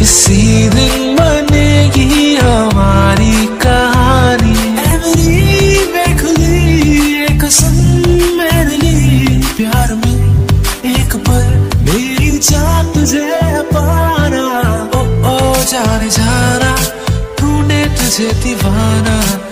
किसी दिन बनेगी हमारी कहानी। मेरी बेखुदी एक कसम मेरे लिए, प्यार में एक पल मेरी जान तुझे पाना। ओ जाने जाना ढूंढे तुझे दीवाना।